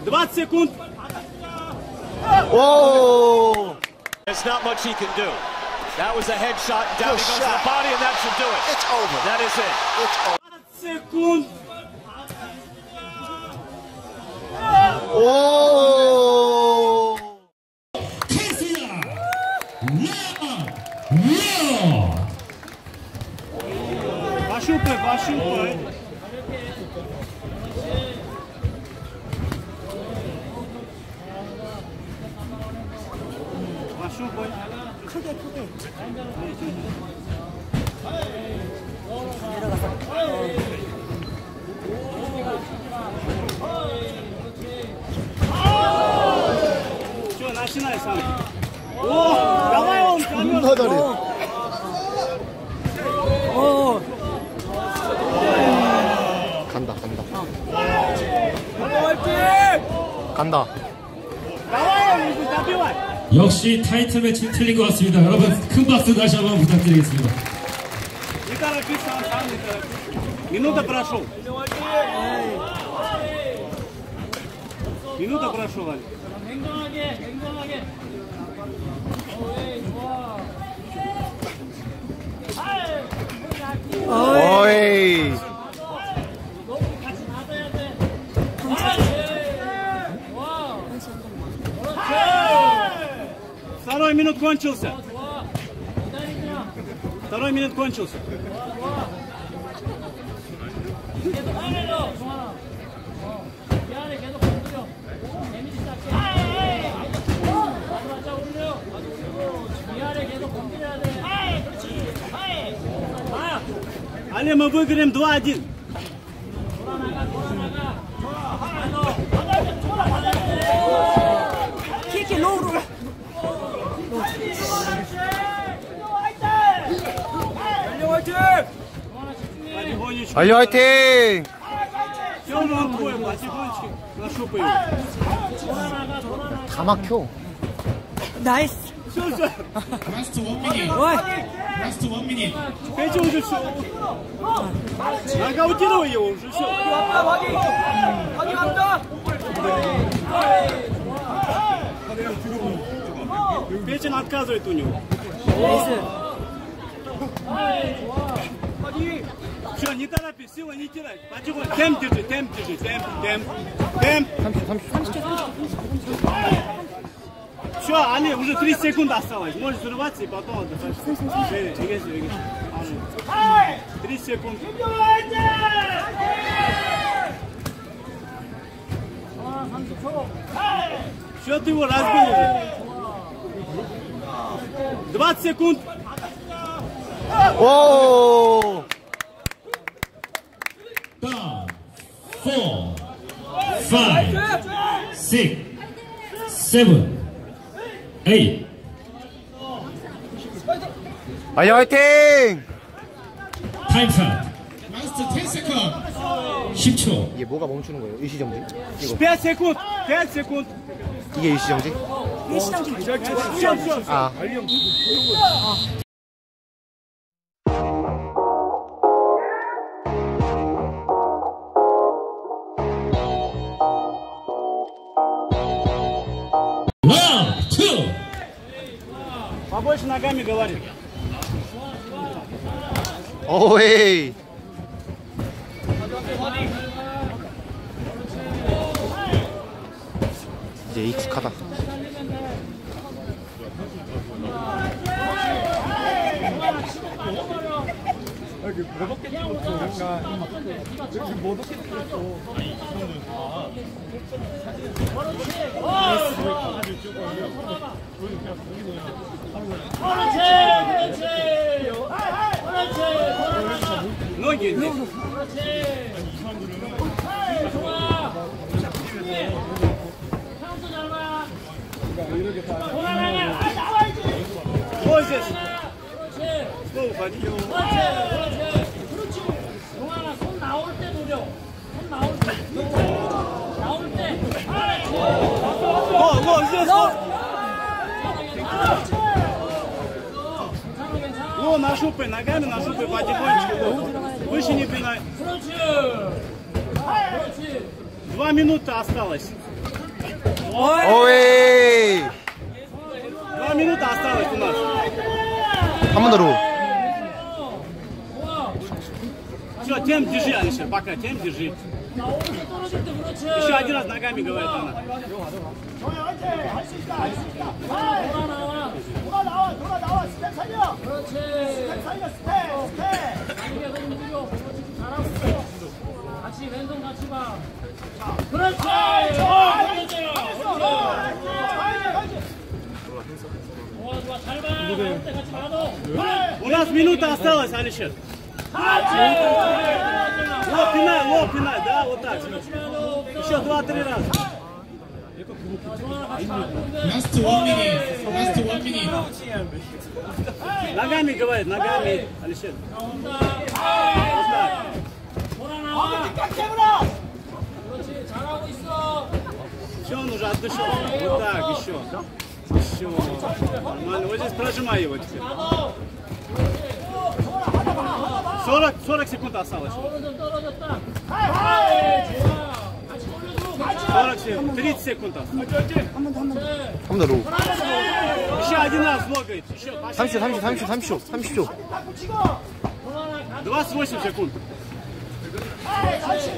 20 секунд. Whoa! There's not much he can do. That was a headshot. Down he goes to the body, and that should do it. It's over. That is it. It's over. 20 секунд. Oh! Пошупай, пошупай. Пошупай. Все, начинай сам. О, давай он, 존나 잘해. 간다, 간다. 간다. давай, иди забивай. 역시 타이틀 매치 틀린 것 같습니다. 여러분 큰 박수 다시 한번 부탁드리겠습니다. Не торопись, сам, не торопись. Минута прошел. Минута прошел, Али. 어이. Второй минут кончился. Второй минут кончился. Али, мы выиграем 2-1. Кики, лоуру. Потихонечку. 알려 화이팅! Все, он твой, потихонечку. Нашупай его. 다 막혀. 나이스. Все, все. 라스트 1미닛. 어이. 라스트 1미닛. Петя уже все. Нокаутировай его уже, все. Петя отказывает у него. Все, не торопись, сила не теряй. Потихоньку. Темп держи, темп держи, темп. Все, Али, уже 30 секунд осталось. Можешь взрываться и потом отдыхать. 30 секунд. Все, ты его разбил уже. 20 секунд. 오! 5, 4, 5, 6, 7, 8. 알려 화이팅! 타임 샷. 라스트 10 세컨드. 10초. 이게 뭐가 멈추는 거예요? 일시정지? 이거 5 секунд. 5 секунд. 이게 일시정지? Все, все. 아. 라운드 2. Побольше ногами говори. 오이. 이제 익숙하다. Ноги. Вот здесь. снова подъем. 동아나 손 나올 때 노려. 손 나올 때. 나올 때. Вот здесь. Ну, нащупай ногами, нащупай потихонечку. Выше не пинай. 2 минуты осталось. 오이. 2 минуты осталось у нас. 한 번 더 로우. Все, тем держи, Алишер, пока, тем держи. 자, 오른쪽 떨어질 때 그렇지. Еще один раз ногами, говорит она. 돌아 나와. 스텝 살려. 그렇지. 스텝 살려, 스텝. 자기가 좀 움직여. 그렇지, 잘하고 있어. 같이 왼손 같이 봐. 그렇지. 좋아, 잘 봐. 나올 때 같이 봐도. У нас минута осталась, Алишер. Лоб, пинай, да, вот так. Еще 2-3 раза. Last 1 minute. Last 1 minute. Ногами, говорит, ногами, Алишер. 돌아 나와. 그렇지, 잘하고 있어. Все, он уже отдышал. Вот так, еще. Еще. Нормально. Вот здесь прожимай его теперь. 40 секунд осталось. 오른손 떨어졌다. 좋아. 같이 돌려줘. 40 секунд. 30 секунд осталось. 한 번 더 로우. Еще один раз локает. Еще. 30초. 28 секунд. 그렇지.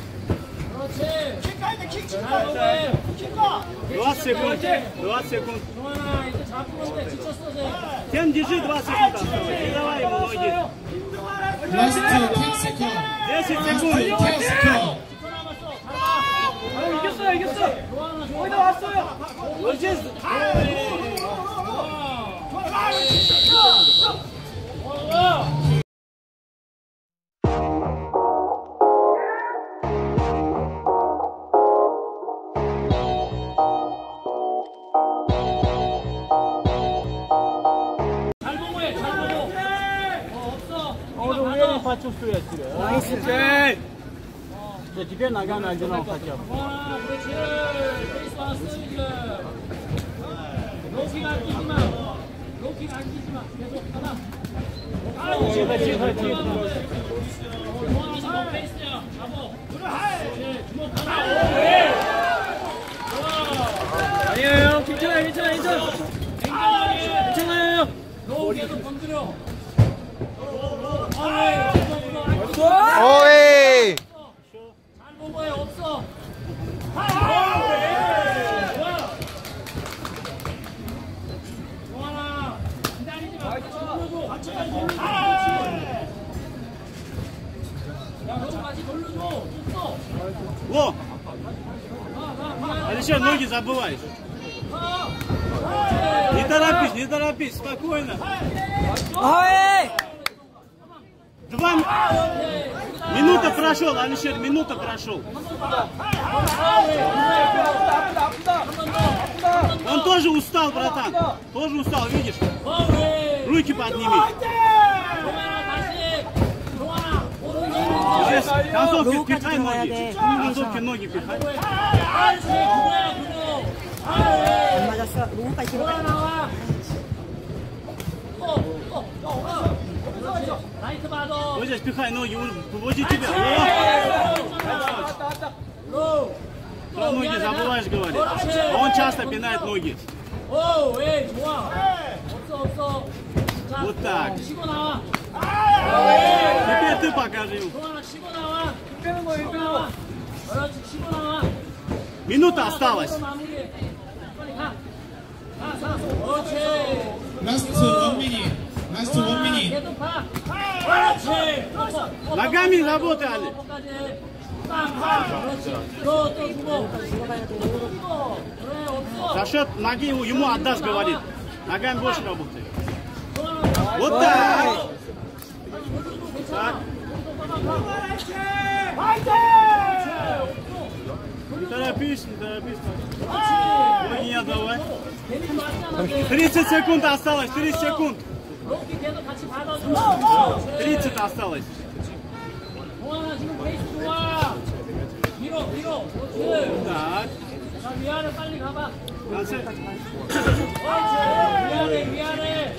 20 секунд. 20 секунд. 동환아, 이제 잡고 있는데 지쳤어, 쟤. Тем держи 20 секунд осталось. Не давай ему ноги. Last 10 seconds. 10 Last секунд. 10 seconds. 이겼어. 거의 다 왔어요. Вот здесь. 잘 보고 해, 잘 보고. 없어. Он уверенно почувствует себя. Окей. Да, теперь ногами одинок хотя бы. 동환아, 그렇지. 페이스 왔어, 이제. 로킹 안기지 마. 로킹 안기지 마. 계속 하나. Тихо. 동환아, 지금 페이스야. 잡어. 그렇지. 주먹 하나. 아니에요. 괜찮아요. 괜찮아요. 로우 계속 건드려. 오이. 잘 보고 해. 없어. 동환아, 기다리지 마. 같이 돌려줘. 야, 너 같이 돌려줘. 줬어. Во. Алишер, ноги забываешь. Не торопись, спокойно. 2 минута прошел, Алишер, минута прошел. Он тоже устал, братан. Тоже устал, видишь? Руки подними. 동환아, 다시. 동환아, 오른손. Здесь концовки Рука пихай открывая, ноги. да. Концовки ноги пихай. 그렇지, 그거야, 그거. 안 맞았어. 로우까지 돌아 들어가. 나와. 라이트 받아. Вот здесь пихай ноги, выводи тебя. 로우. Про ноги забываешь говорить. Он часто пинает ноги. 오, 왜 좋아. 없어. 자, Вот так. 치고 나와. Теперь ты покажи ему. 동환아, 치고 나와. 치고 나와. 그렇지, 치고 나와. Минута осталась. 마무리해. 빨리 가. 그렇지. Last 1 minute. Last 1 minute. 계속 봐. 그렇지. Ногами работай, Али. 그렇지. 또 주고. 그래, 없어. За счет ноги ему отдашь, говорит. Ногами больше работай. Вот так. Так. Не торопись. Ноги не отдавай. 30 секунд осталось, 30 секунд. 로키 계속 같이 받아줘. 30 осталось. 동환아, 지금 페이스 좋아. 뒤로. 그렇지. Так. 자, 위아래 빨리 가봐. Конце. 위아래.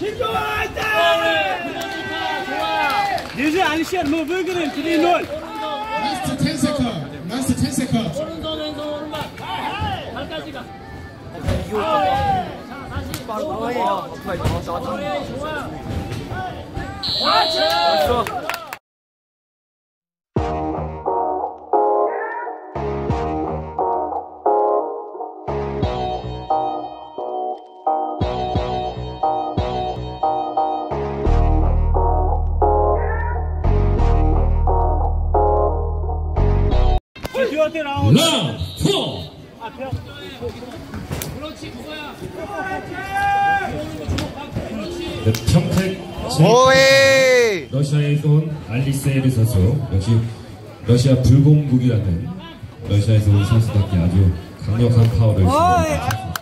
좋아. Держи, Алишер, мы выиграем 3-0. Last 10 seconds. Last 10 seconds. 오른손 왼손 오른발. 발까지 가. четвертый раунд. 라운드 4. 네, 평택 오이. 러시아에서 온 알리세르 선수, 역시 러시아 불공국이라는 러시아에서 온 선수답게 아주 강력한 파워를 지닌 선수.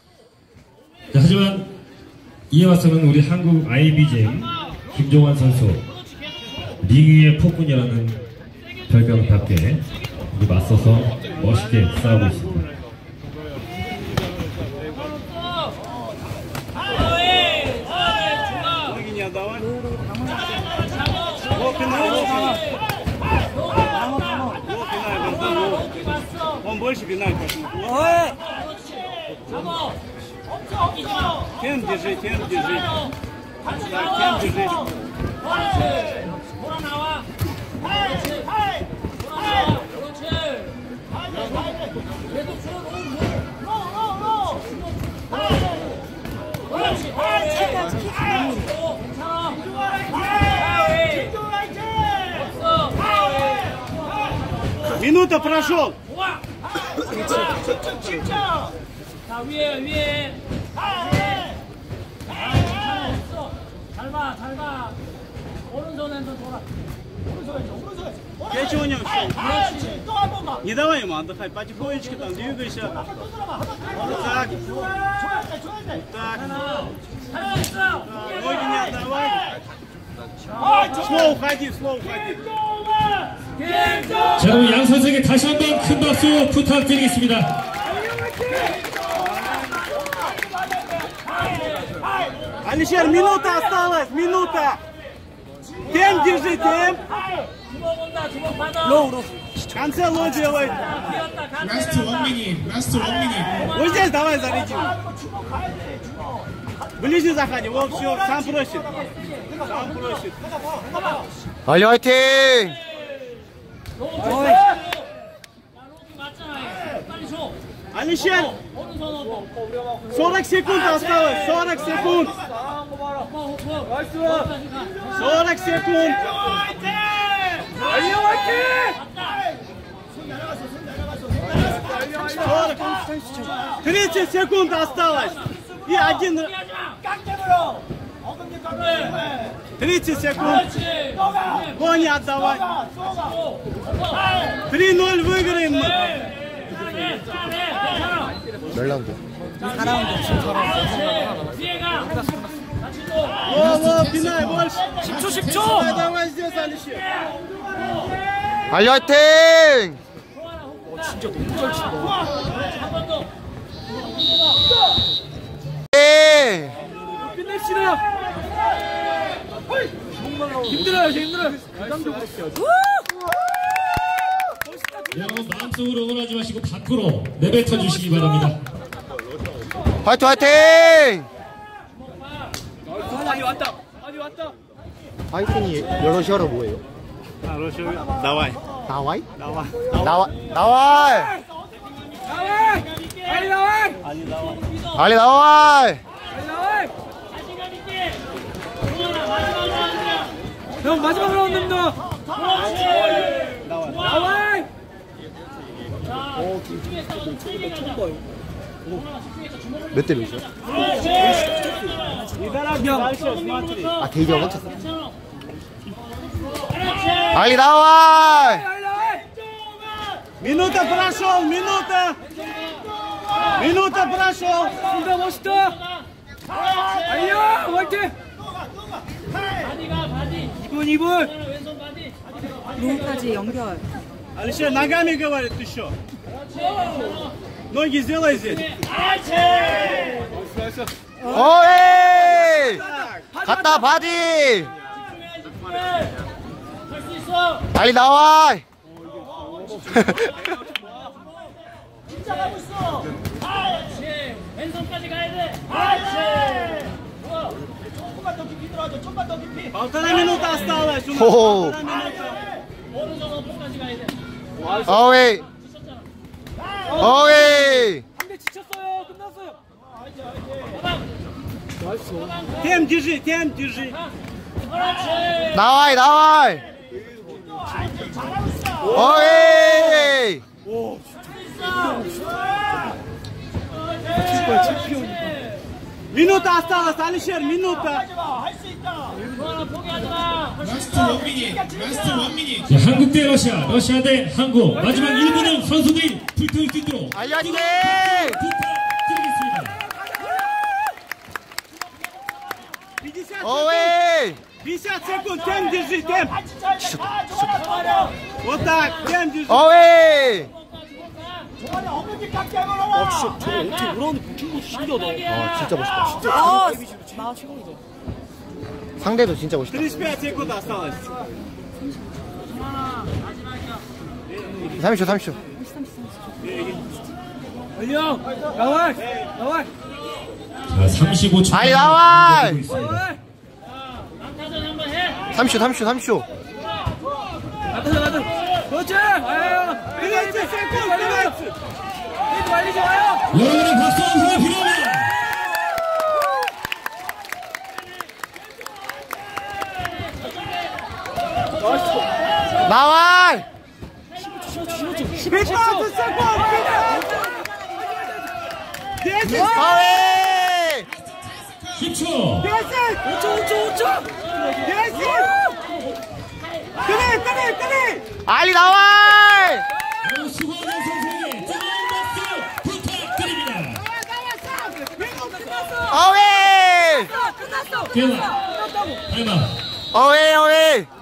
하지만 이에 맞서는 우리 한국 IBGM 김종환 선수, 링 위의 폭군이라는 별명답게 우리 맞서서 멋있게 싸우고 있습니다. Не отдавай. Вот пинай, вот пинай. Он больше пинает. Тем держи, тем держи. Так, тем держи. Минута прошел. 자, 위에. 잘 봐. 오른손 왼손 돌아. Я чего не ушел? 그렇지. 또 한 번만. Не давай ему отдыхать, потихонечку там двигайся. Так. Так. Ноги не отдавай. Слово уходи. 자, 그럼 양 선수에게 다시 한번 큰 박수 부탁드리겠습니다. Алишер, минута осталась, минута. Тем держи, тем. В конце ло делай. Last 1 minute. Вот здесь давай зарядим. Ближе заходи, вот все, сам просит. 알리 화이팅. Алишер, 40 секунд осталось, 40 секунд. 40 секунд. 30 секунд осталось. И один. 30 секунд. Го не отдавай. 3-0 выиграем мы. 몇 라운드? Во, пинай больше. 10초. Давай здесь, Алишер. 알리 화이팅. 여러분 마음속으로 응원하지 마시고 밖으로 내뱉어 주시기 바랍니다. 화이팅. 화이팅이 러시아로 뭐예요? Давай. 나와이? Давай. 나와. 알리 나와. 형 마지막 라운드입니다. 나와. 몇 대 몇이요? Дальше смотри. 아 대기가 멈췄어. 알리 나와. Минута прошел, минута. Минута прошел. 진짜 멋있다. 알려 화이팅. 이분. 로우까지 연결. Алишер, ногами говорит еще. Ноги сделай здесь. 오이. 갔다 바디. 알리 나와. 진짜 가고 있어. 왼손까지 가야 돼. 그렇지. 좋아. 조금만 더 깊이 들어가죠. 좀만 더 깊이. Полтора минуты осталось. у нас. 호호. Полтора минуты. 오른손 어퍼까지 가야 돼. 어웨이. 지쳤잖아. 어웨이. 한대 지쳤어요. 끝났어요. 가방. Тем держи, тем держи. 그렇지. 나와이 나와이. 어웨이. Минута осталась, Алишер, минута. 할수 있다. 하나 포기하지 마. Last 1 minute. Last 1 minute. 자, 한국 대 러시아, 러시아 대 한국. 마지막 1분은 선수들이 불태울 수 있도록 알려지. 부탁드리겠습니다. 어웨이. 50 секунд, тем держи, тем. 종아리 Вот так, тем держи. 어웨이. 어머니 깎게 해버려라. 진짜 멋있다. 아, 나 최고이다. 상대도 진짜 멋있다. 35 секунд осталось. 30초 30초. 자, 35초. 아이, 나와! 남타전 한번 해. 30초 30초 30초. 여러분의 박수 한번 필요합니다. 나와! 15 секунд. 10 어웨이! 10초. 10. 10. 알리 나와! 수고하는 선수에게 뜨거운 박수 부탁드립니다. 어웨이! 타임아웃. 어웨이 어웨이!